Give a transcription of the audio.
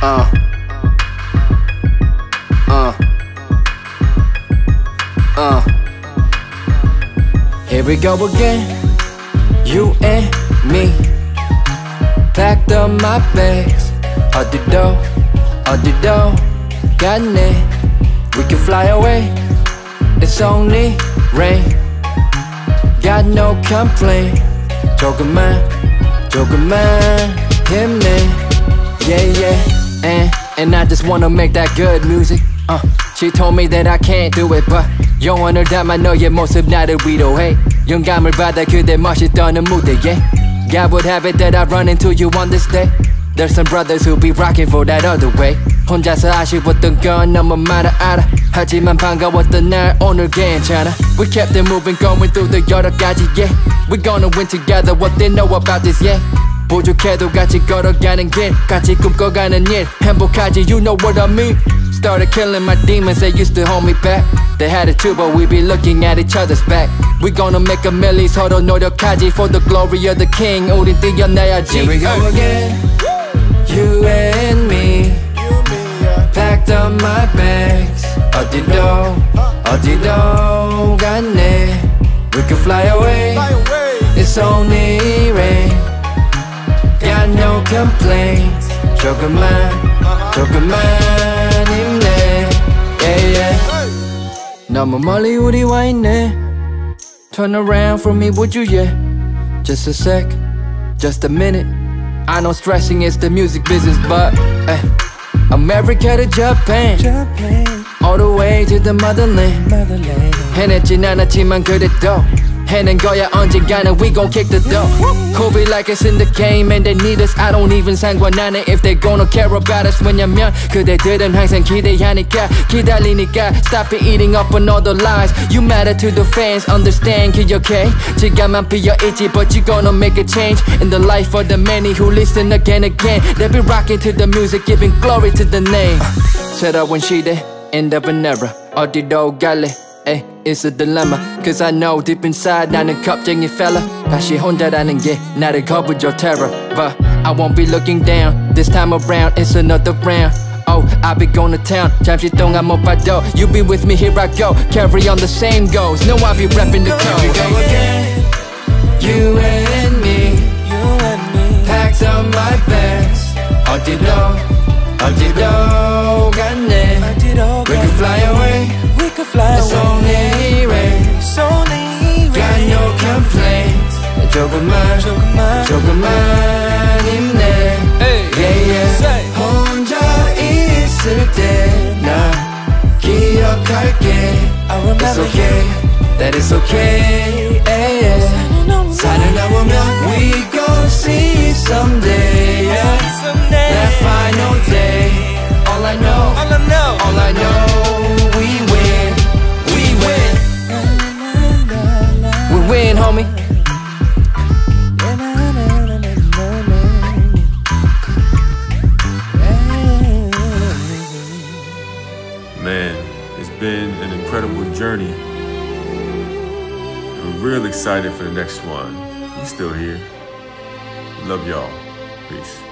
Here we go again, you and me. Packed up my bags, 어디도 갔네. We can fly away, it's only rain. Got no complaint. 조금만 힘내. Yeah, and I just wanna make that good music. She told me that I can't do it, but 영혼을 담아 너의 모습 나를 위로해. 영감을 받아 그대 멋이 떠는 무대에. God would have it that I run into you on this day. There's some brothers who be rocking for that other way. 혼자서 아쉬웠던 건 너무 많아 알아. 하지만 반가웠던 날 오늘 괜찮아. We kept it moving, going through the 여러 가지, yeah. We're gonna win together, what they know about this, yeah. 부족해도 같이 걸어가는 길, 같이 꿈꿔가는 일, 행복하지, you know what I mean. Started killing my demons, they used to hold me back. They had it too, but we be looking at each other's back. We gonna make a million, 서로 노력하지. For the glory of the king, 우린 뛰어내야지. Here we go again, you and me. Packed up my bags, 어디도 갔네. We can fly away, it's only rain. Got no complaints. 조금만 힘내. Yeah. 너무 멀리 우리 와 있네. Turn around for me, would you, yeah? Just a sec, just a minute. I know stressing is the music business, but America to Japan, all the way to the motherland. 해냈진 않았지만 그래도 해낸 거야 언젠가는 we gon' kick the door. Cool be like it's in the game and they need us. I don't even 상관하네 if they gonna care about us. 왜냐면 그대들은 항상 기대하니까 기다리니까. Stop it eating up on all the lies. You matter to the fans, understand, 기억해. 지갑만 비어있지 but you gonna make a change in the life of the many who listen again. They be rocking to the music, giving glory to the name. 새로운 시대, end of an era. 어디로 갈래? It's a dilemma, cause I know deep inside 나는 겁쟁이 fella. 다시 혼자라는 게 나를 거부줘 terror. But I won't be looking down, this time around it's another round. Oh, I be going to town, 잠시 동안 못 봐도. You be with me, here I go, carry on the same goals. No, I be rapping the code. Here we go again, you and me. Packed up my bags, 어디로 갔네. We can fly away, it's only rain. Got no complaints. 조금만 힘내. Yeah. 혼자 있을 때 나 기억할게. It's okay, that it's okay. 살아나 보면 we gon' see someday. That final day. All I know, we win. We win, homie. Man, it's been an incredible journey. We're real excited for the next one. We still here. Love y'all. Peace.